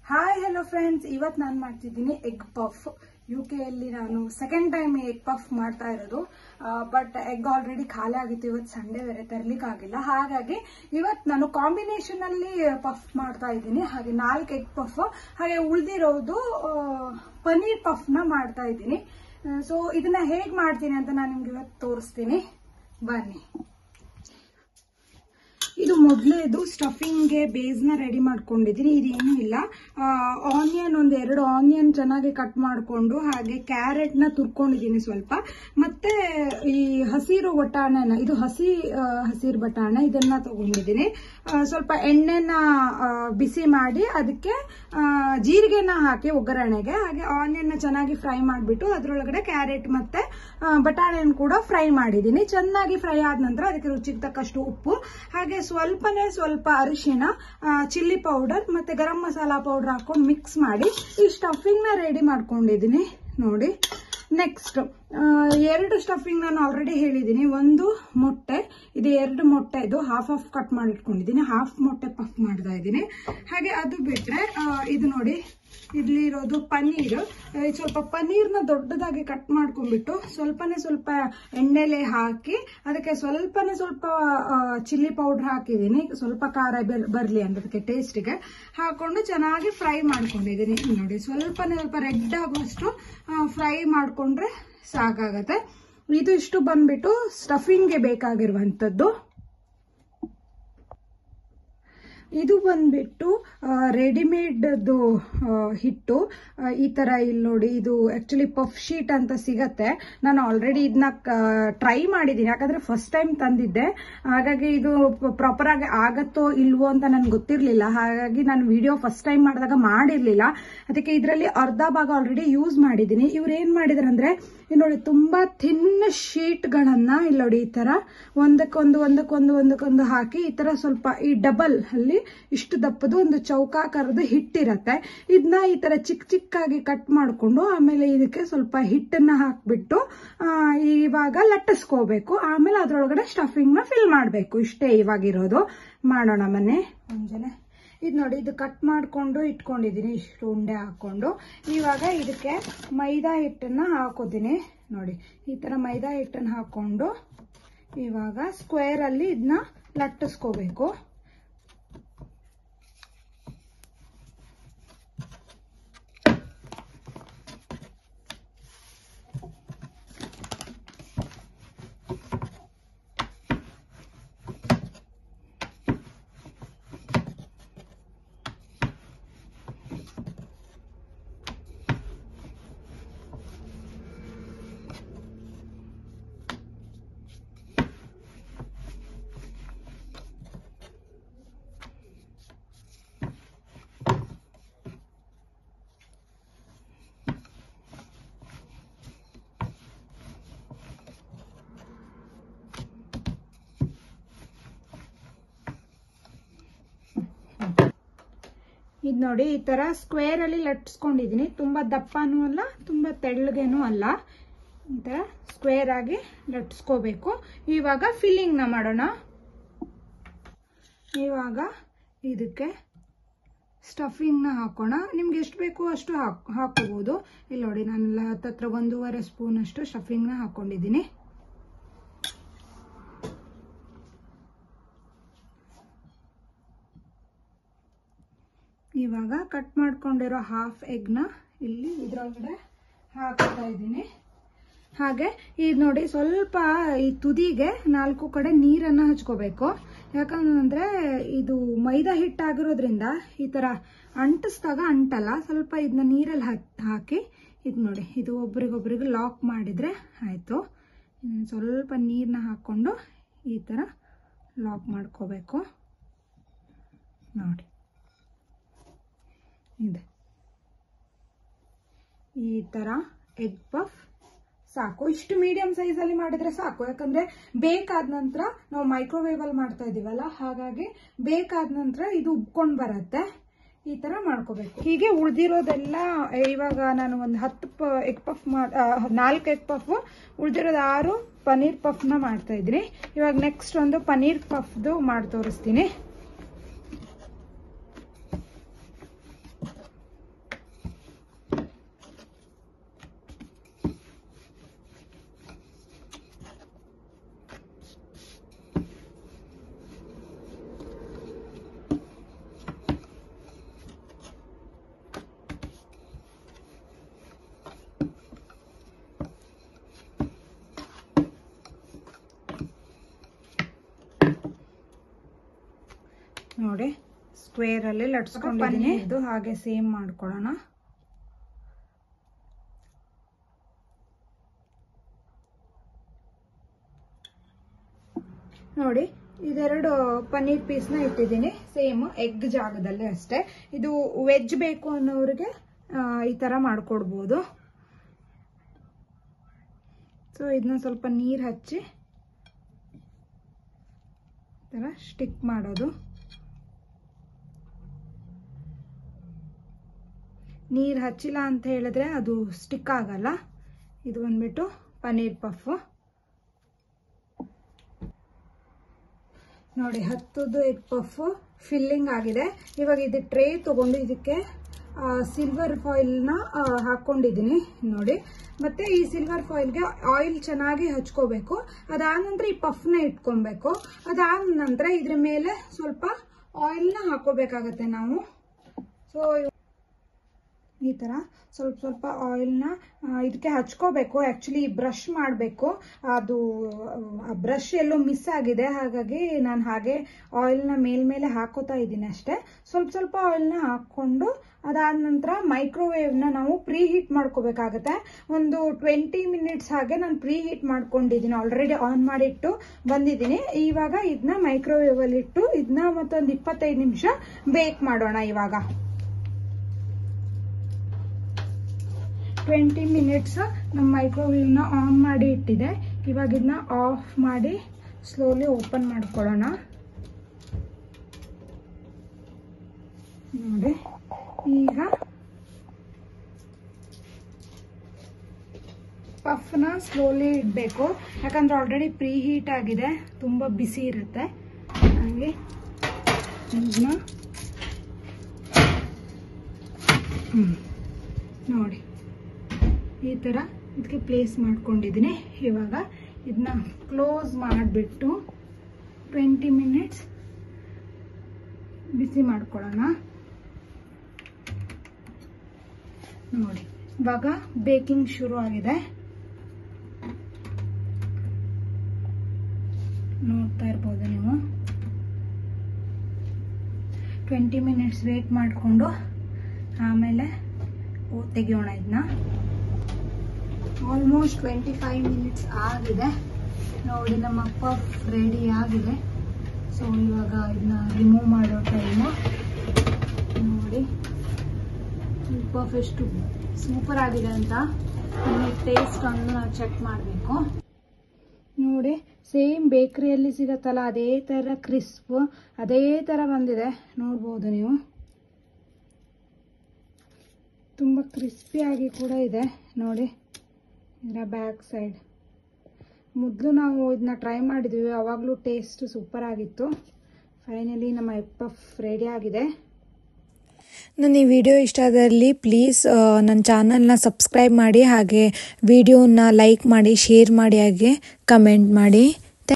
Hi hello friends, ಇವತ್ತು ನಾನು ಮಾಡ್ತಿದ್ದೀನಿ ಎಗ್ ಪಫ್. UK ಅಲ್ಲಿ ನಾನು ಸೆಕೆಂಡ್ ಟೈಮ್ ಎಗ್ ಪಫ್ ಮಾಡ್ತಾ ಇರೋದು. ಬಟ್ ಎಗ್ ಆಲ್ರೆಡಿ ಖಾಲಿ ಆಗಿತ್ತು. ಇವತ್ತು ಸಂಡೇ ಬೇರೆ ತರಲಿಕ್ಕಾಗಿಲ್ಲ. ಹಾಗಾಗಿ ಇವತ್ತು ನಾನು ಕಾಂಬಿನೇಷನ್ ಅಲ್ಲಿ ಪಫ್ ಮಾಡ್ತಾ ಇದ್ದೀನಿ. ಹಾಗೆ 4 ಎಗ್ ಪಫ್, ಹಾಗೆ ಉಳಿದಿರೋದು ಪನ್ನೀರ್ ಪಫ್ನ ಮಾಡ್ತಾ ಇದ್ದೀನಿ. ಸೊ ಇದನ್ನ ಹೇಗೆ ಮಾಡ್ತೀನಿ ಅಂತ ನಾನು ನಿಮ್ಗೆ ಇವತ್ತು ತೋರಿಸ್ತೀನಿ, ಬನ್ನಿ. ಇದು ಮೊದಲೇದು ಸ್ಟಫಿಂಗ್ಗೆ ಬೇಸ್ನ ರೆಡಿ ಮಾಡ್ಕೊಂಡಿದ್ದೀನಿ. ಇದೇನು ಇಲ್ಲ, ಆನಿಯನ್ 2 ಆನಿಯನ್ ಚೆನ್ನಾಗಿ ಕಟ್ ಮಾಡಿಕೊಂಡು, ಹಾಗೆ ಕ್ಯಾರೆಟ್ನ ತುರ್ಕೊಂಡಿದ್ದೀನಿ ಸ್ವಲ್ಪ, ಮತ್ತೆ ಈ ಹಸಿರು ಬಟಾಣೆನ, ಇದು ಹಸಿರು ಬಟಾಣೆ, ಇದನ್ನ ತಗೊಂಡಿದ್ದೀನಿ. ಸ್ವಲ್ಪ ಎಣ್ಣೆನ ಬಿಸಿ ಮಾಡಿ ಅದಕ್ಕೆ ಜೀರಿಗೆನ ಹಾಕಿ ಒಗ್ಗರಣೆಗೆ, ಹಾಗೆ ಆನಿಯನ್ ಚೆನ್ನಾಗಿ ಫ್ರೈ ಮಾಡಿಬಿಟ್ಟು ಅದರೊಳಗಡೆ ಕ್ಯಾರೆಟ್ ಮತ್ತೆ ಬಟಾಣೆನ ಕೂಡ ಫ್ರೈ ಮಾಡಿದ್ದೀನಿ. ಚೆನ್ನಾಗಿ ಫ್ರೈ ಆದ ನಂತರ ಅದಕ್ಕೆ ರುಚಿಗೆ ತಕ್ಕಷ್ಟು ಉಪ್ಪು, ಹಾಗೆ ಸ್ವಲ್ಪ ಅರಿಶಿಣ, ಚಿಲ್ಲಿ ಪೌಡರ್ ಮತ್ತೆ ಗರಂ ಮಸಾಲಾ ಪೌಡರ್ ಹಾಕೊಂಡು ಮಿಕ್ಸ್ ಮಾಡಿ ಈ ಸ್ಟಫಿಂಗ್ ನ ರೆಡಿ ಮಾಡ್ಕೊಂಡಿದ್ದೀನಿ ನೋಡಿ. ನೆಕ್ಸ್ಟ್ 2 ಸ್ಟಫಿಂಗ್ ನಾನು ಆಲ್ರೆಡಿ ಹೇಳಿದ್ದೀನಿ. 1 ಮೊಟ್ಟೆ, ಇದು 2 ಮೊಟ್ಟೆ, ಇದು ಹಾಫ್ ಕಟ್ ಮಾಡಿ ಇಟ್ಕೊಂಡಿದ್ದೀನಿ. ಹಾಫ್ ಮೊಟ್ಟೆ ಪಫ್ ಮಾಡ್ತಾ ಇದ್ದೀನಿ. ಹಾಗೆ ಅದು ಬಿಟ್ರೆ ಇದು ನೋಡಿ, ಇಲ್ಲಿ ಇರೋದು ಪನ್ನೀರ್. ಸ್ವಲ್ಪ ಪನ್ನೀರ್ನ ದೊಡ್ಡದಾಗಿ ಕಟ್ ಮಾಡ್ಕೊಂಡ್ಬಿಟ್ಟು ಸ್ವಲ್ಪ ಎಣ್ಣೆಲೆ ಹಾಕಿ ಅದಕ್ಕೆ ಸ್ವಲ್ಪ ಚಿಲ್ಲಿ ಪೌಡರ್ ಹಾಕಿದ್ದೀನಿ, ಸ್ವಲ್ಪ ಖಾರ ಬರ್ಲಿ ಅನ್ನೋದಕ್ಕೆ ಟೇಸ್ಟಿಗೆ ಹಾಕೊಂಡು ಚೆನ್ನಾಗಿ ಫ್ರೈ ಮಾಡ್ಕೊಂಡಿದ್ದೀನಿ ನೋಡಿ. ಸ್ವಲ್ಪ ರೆಡ್ ಆಗುವಷ್ಟು ಫ್ರೈ ಮಾಡ್ಕೊಂಡ್ರೆ ಸಾಕಾಗತ್ತೆ. ಇದು ಇಷ್ಟು ಬಂದ್ಬಿಟ್ಟು ಸ್ಟಫಿಂಗ್ಗೆ ಬೇಕಾಗಿರುವಂತದ್ದು. ಇದು ಬಂದ್ಬಿಟ್ಟು ರೆಡಿಮೇಡ್ ಹಿಟ್ಟು. ಈ ತರ ಇಲ್ಲಿ ನೋಡಿ, ಇದು ಆಕ್ಚುಲಿ ಪಫ್ ಶೀಟ್ ಅಂತ ಸಿಗತ್ತೆ. ನಾನು ಆಲ್ರೆಡಿ ಇದನ್ನ ಟ್ರೈ ಮಾಡಿದ್ದೀನಿ, ಯಾಕಂದ್ರೆ ಫಸ್ಟ್ ಟೈಮ್ ತಂದಿದ್ದೆ. ಹಾಗಾಗಿ ಇದು ಪ್ರಾಪರ್ ಆಗಿ ಆಗತ್ತೋ ಇಲ್ವೋ ಅಂತ ನನ್ಗೆ ಗೊತ್ತಿರ್ಲಿಲ್ಲ. ಹಾಗಾಗಿ ನಾನು ವಿಡಿಯೋ ಫಸ್ಟ್ ಟೈಮ್ ಮಾಡಿದಾಗ ಮಾಡಿರ್ಲಿಲ್ಲ. ಅದಕ್ಕೆ ಇದರಲ್ಲಿ ಅರ್ಧ ಭಾಗ ಆಲ್ರೆಡಿ ಯೂಸ್ ಮಾಡಿದ್ದೀನಿ. ಇವ್ರು ಏನ್ ಮಾಡಿದಾರೆ ಅಂದ್ರೆ, ಇಲ್ಲಿ ನೋಡಿ, ತುಂಬಾ ಥಿನ್ ಶೀಟ್ ಗಳನ್ನ ಇಲ್ಲಿ ನೋಡಿ ಈ ತರ ಒಂದಕ್ಕೊಂದು ಹಾಕಿ, ಈ ತರ ಸ್ವಲ್ಪ ಈ ಡಬಲ್ ಅಲ್ಲಿ ಇಷ್ಟು ದಪ್ಪದು ಒಂದು ಚೌಕಾಕಾರದ ಹಿಟ್ಟಿರತ್ತೆ. ಇದನ್ನ ಈ ತರ ಚಿಕ್ಕಾಗಿ ಕಟ್ ಮಾಡ್ಕೊಂಡು, ಆಮೇಲೆ ಇದಕ್ಕೆ ಸ್ವಲ್ಪ ಹಿಟ್ಟನ್ನ ಹಾಕ್ಬಿಟ್ಟು ಇವಾಗ ಲಟ್ಟಿಸ್ಕೋಬೇಕು. ಆಮೇಲೆ ಅದ್ರೊಳಗಡೆ ಸ್ಟಫಿಂಗ್ ನ ಫಿಲ್ ಮಾಡ್ಬೇಕು. ಇಷ್ಟೇ ಇವಾಗಿರೋದು. ಮಾಡೋಣ ಬನ್ನಿ. ಮುಂಜಾನೆ ಇದು ನೋಡಿ, ಇದು ಕಟ್ ಮಾಡ್ಕೊಂಡು ಇಟ್ಕೊಂಡಿದ್ದೀನಿ ಇಷ್ಟು ಉಂಡೆ ಹಾಕೊಂಡು. ಇವಾಗ ಇದಕ್ಕೆ ಮೈದಾ ಹಿಟ್ಟನ್ನ ಹಾಕೋತೀನಿ ನೋಡಿ. ಈ ತರ ಮೈದಾ ಹಿಟ್ಟನ್ನ ಹಾಕೊಂಡು ಇವಾಗ ಸ್ಕ್ವೇರ್ ಅಲ್ಲಿ ಇದನ್ನ ಲಟ್ಟಿಸ್ಕೋಬೇಕು. ಇದು ನೋಡಿ, ಈ ತರ ಸ್ಕ್ವೇರ್ ಅಲ್ಲಿ ಲಟ್ಸ್ಕೊಂಡಿದೀನಿ. ತುಂಬಾ ದಪ್ಪನೂ ಅಲ್ಲ, ತುಂಬಾ ತೆಳ್ಳಗೇನೂ ಅಲ್ಲ. ಈ ತರ ಸ್ಕ್ವೇರ್ ಆಗಿ ಲಟ್ಸ್ಕೋಬೇಕು. ಇವಾಗ ಫಿಲ್ಲಿಂಗ್ ನ ಮಾಡೋಣ. ಇವಾಗ ಇದಕ್ಕೆ ಸ್ಟಫಿಂಗ್ ನ ಹಾಕೋಣ. ನಿಮ್ಗೆ ಎಷ್ಟು ಬೇಕು ಅಷ್ಟು ಹಾಕೋಬಹುದು. ಇಲ್ಲಿ ನೋಡಿ, ನಾನು ಹತ್ತತ್ರ 1.5 ಸ್ಪೂನ್ ಅಷ್ಟು ಸ್ಟಫಿಂಗ್ ನ ಹಾಕೊಂಡಿದ್ದೀನಿ. ಇವಾಗ ಕಟ್ ಮಾಡ್ಕೊಂಡಿರೋ ಹಾಫ್ ಎಗ್ನ ಇಲ್ಲಿ ಇದ್ರೊಳಗಡೆ ಹಾಕ್ತಾ ಇದ್ದೀನಿ. ಹಾಗೆ ಇದು ನೋಡಿ, ಸ್ವಲ್ಪ ಈ ತುದಿಗೆ 4 ಕಡೆ ನೀರನ್ನ ಹಚ್ಕೋಬೇಕು. ಯಾಕಂದ್ರೆ ಇದು ಮೈದಾ ಹಿಟ್ಟಾಗಿರೋದ್ರಿಂದ ಈ ತರ ಅಂಟಿಸ್ದಾಗ ಅಂಟಲ್ಲ. ಸ್ವಲ್ಪ ಇದನ್ನ ನೀರಲ್ಲಿ ಹಾಕಿ ಇದು ನೋಡಿ, ಇದು ಒಬ್ರಿಗೊಬ್ರಿಗೆ ಲಾಕ್ ಮಾಡಿದ್ರೆ ಆಯ್ತು. ಸ್ವಲ್ಪ ನೀರನ್ನ ಹಾಕೊಂಡು ಈ ತರ ಲಾಕ್ ಮಾಡ್ಕೋಬೇಕು ನೋಡಿ. ಇದೆ ಈ ತರ ಎಗ್ ಪಫ್ ಸಾಕು. ಇಷ್ಟು ಮೀಡಿಯಂ ಸೈಜ್ ಅಲ್ಲಿ ಮಾಡಿದ್ರೆ ಸಾಕು. ಯಾಕಂದ್ರೆ ಬೇಕಾದ ನಂತರ ನಾವು ಮೈಕ್ರೋವೇವ್ ಅಲ್ಲಿ ಮಾಡ್ತಾ ಇದೀವಲ್ಲ, ಹಾಗಾಗಿ ಬೇಕಾದ ನಂತರ ಇದು ಉಬ್ಕೊಂಡ್ ಬರತ್ತೆ. ಈ ತರ ಮಾಡ್ಕೋಬೇಕು. ಹೀಗೆ ಉಳ್ದಿರೋದೆಲ್ಲ ಇವಾಗ ನಾನು ಒಂದು 10 ಎಗ್ ಪಫ್ 4 ಎಗ್ ಪಫ್, ಉಳ್ದಿರೋದು 6 ಪನ್ನೀರ್ ಪಫ್ ನ ಮಾಡ್ತಾ ಇದ್ದೀನಿ. ಇವಾಗ ನೆಕ್ಸ್ಟ್ ಒಂದು ಪನ್ನೀರ್ ಪಫ್ದು ಮಾಡಿ ತೋರಿಸ್ತೀನಿ. ಸ್ಕ್ವೇರ್ ಅಲ್ಲಿ ಲಟ್ಸ್ಕೊಂಡಿದ್ದೀನಿ. ಇದು ಹಾಗೆ ಸೇಮ್ ಮಾಡ್ಕೊಳ್ಳೋಣ. ನೋಡಿ ಇದೆರಡು ಪನ್ನೀರ್ ಪೀಸ್ನ ಇಟ್ಟಿದ್ದೀನಿ, ಸೇಮ್ ಎಗ್ ಜಾಗದಲ್ಲಿ ಅಷ್ಟೇ. ಇದು ವೆಜ್ ಬೇಕು ಅನ್ನೋರಿಗೆ ಈ ತರ ಮಾಡ್ಕೊಡ್ಬೋದು. ಸೊ ಇದನ್ನ ಸ್ವಲ್ಪ ನೀರು ಹಚ್ಚಿ ಈ ತರ ಸ್ಟಿಕ್ ಮಾಡೋದು. ನೀರು ಹಚ್ಚಿಲ್ಲ ಅಂತ ಹೇಳಿದ್ರೆ ಅದು ಸ್ಟಿಕ್ ಆಗಲ್ಲ. ಇದು ಬಂದ್ಬಿಟ್ಟು ಪನ್ನೀರ್ ಪಫ್. ನೋಡಿ 10 ಎಗ್ ಪಫ್ ಫಿಲ್ಲಿಂಗ್ ಆಗಿದೆ. ಇವಾಗ ಇದು ಟ್ರೇ ತಗೊಂಡು ಇದಕ್ಕೆ ಸಿಲ್ವರ್ ಫಾಯಿಲ್ನ ಹಾಕೊಂಡಿದ್ದೀನಿ ನೋಡಿ. ಮತ್ತೆ ಈ ಸಿಲ್ವರ್ ಫಾಯಿಲ್ಗೆ ಆಯಿಲ್ ಚೆನ್ನಾಗಿ ಹಚ್ಕೋಬೇಕು. ಅದಾದ ನಂತರ ಈ ಪಫ್ನ ಇಟ್ಕೊಬೇಕು. ಅದಾದ ನಂತರ ಇದ್ರ ಮೇಲೆ ಸ್ವಲ್ಪ ಆಯಿಲ್ನ ಹಾಕೋಬೇಕಾಗತ್ತೆ ನಾವು. ಸೊ ಈ ತರ ಸ್ವಲ್ಪ ಆಯಿಲ್ನ ಇದಕ್ಕೆ ಹಚ್ಕೋಬೇಕು. ಆಕ್ಚುಲಿ ಬ್ರಷ್ ಮಾಡಬೇಕು, ಅದು ಬ್ರಷ್ ಎಲ್ಲೋ ಮಿಸ್ ಆಗಿದೆ, ಹಾಗಾಗಿ ನಾನು ಹಾಗೆ ಆಯಿಲ್ನ ಮೇಲ್ಮೇಲೆ ಹಾಕೋತಾ ಇದ್ದೀನಿ ಅಷ್ಟೇ. ಸ್ವಲ್ಪ ಆಯಿಲ್ನ ಹಾಕೊಂಡು ಅದಾದ ನಂತರ ಮೈಕ್ರೋವೇವ್ನ ನಾವು ಪ್ರೀ ಹೀಟ್ ಮಾಡ್ಕೋಬೇಕಾಗತ್ತೆ. ಒಂದು 20 ಮಿನಿಟ್ಸ್ ಹಾಗೆ ನಾನು ಪ್ರೀ ಹೀಟ್ ಮಾಡ್ಕೊಂಡಿದ್ದೀನಿ, ಆಲ್ರೆಡಿ ಆನ್ ಮಾಡಿಟ್ಟು ಬಂದಿದ್ದೀನಿ. ಇವಾಗ ಇದನ್ನ ಮೈಕ್ರೋವೇವ್ ಅಲ್ಲಿ ಇಟ್ಟು ಇದನ್ನ ಮತ್ತೊಂದು 25 ನಿಮಿಷ ಬೇಕ್ ಮಾಡೋಣ. ಇವಾಗ 20 ಮಿನಿಟ್ಸ್ ನಮ್ಮ ಮೈಕ್ರೋವೇವ್ನ ಆನ್ ಮಾಡಿ ಇಟ್ಟಿದೆ. ಇವಾಗ ಇದನ್ನ ಆಫ್ ಮಾಡಿ ಸ್ಲೋಲಿ ಓಪನ್ ಮಾಡ್ಕೊಳ್ಳೋಣ. ನೋಡಿ ಈಗ ಪಫ್ನ ಸ್ಲೋಲಿ ಇಡಬೇಕು, ಯಾಕಂದ್ರೆ ಆಲ್ರೆಡಿ ಪ್ರೀ ಹೀಟ್ ಆಗಿದೆ, ತುಂಬ ಬಿಸಿ ಇರುತ್ತೆ. ಹಾಗೆ ಇದನ್ನ ನೋಡಿ ಈ ಥರ ಇದಕ್ಕೆ ಪ್ಲೇಸ್ ಮಾಡ್ಕೊಂಡಿದ್ದೀನಿ. ಇವಾಗ ಇದನ್ನ ಕ್ಲೋಸ್ ಮಾಡಿಬಿಟ್ಟು 20 ಮಿನಿಟ್ಸ್ ಬಿಸಿ ಮಾಡ್ಕೊಳ್ಳೋಣ. ನೋಡಿ ಇವಾಗ ಬೇಕಿಂಗ್ ಶುರು ಆಗಿದೆ, ನೋಡ್ತಾ ಇರ್ಬೋದು ನೀವು. 20 ಮಿನಿಟ್ಸ್ ವೇಟ್ ಮಾಡಿಕೊಂಡು ಆಮೇಲೆ ತೆಗಿಯೋಣ ಇದನ್ನ. ಆಲ್ಮೋಸ್ಟ್ 25 ಮಿನಿಟ್ಸ್ ಆಗಿದೆ ನೋಡಿ, ನಮ್ಮ ಪಫ್ ರೆಡಿ ಆಗಿದೆ. ಸೊ ಇವಾಗ ಇದನ್ನ ರಿಮೂವ್ ಮಾಡೋ ಟೈಮು. ನೋಡಿ ಈ ಪಫ್ ಎಷ್ಟು ಸೂಪರ್ ಆಗಿದೆ ಅಂತ ಟೇಸ್ಟ್ ಅನ್ನು ನಾವು ಚೆಕ್ ಮಾಡಬೇಕು. ನೋಡಿ ಸೇಮ್ ಬೇಕರಿಯಲ್ಲಿ ಸಿಗತ್ತಲ್ಲ ಅದೇ ಥರ ಕ್ರಿಸ್ಪ್ ಅದೇ ಥರ ಬಂದಿದೆ, ನೋಡ್ಬೋದು ನೀವು. ತುಂಬ ಕ್ರಿಸ್ಪಿಯಾಗಿ ಕೂಡ ಇದೆ ನೋಡಿ. ಇದರ ಬ್ಯಾಕ್ ಸೈಡ್ ಮೊದಲು ನಾವು ಇದನ್ನ ಟ್ರೈ ಮಾಡಿದ್ವಿ, ಆವಾಗಲೂ ಟೇಸ್ಟ್ ಸೂಪರ್ ಆಗಿತ್ತು. ಫೈನಲಿ ನಮ್ಮ ಎಗ್ ಪಫ್ ರೆಡಿ ಆಗಿದೆ. ನನ್ನ ಈ ವಿಡಿಯೋ ಇಷ್ಟ ಆದಲ್ಲಿ ಪ್ಲೀಸ್ ನನ್ನ ಚಾನಲ್ನ ಸಬ್ಸ್ಕ್ರೈಬ್ ಮಾಡಿ, ಹಾಗೆ ವಿಡಿಯೋನ ಲೈಕ್ ಮಾಡಿ, ಶೇರ್ ಮಾಡಿ, ಹಾಗೆ ಕಮೆಂಟ್ ಮಾಡಿ.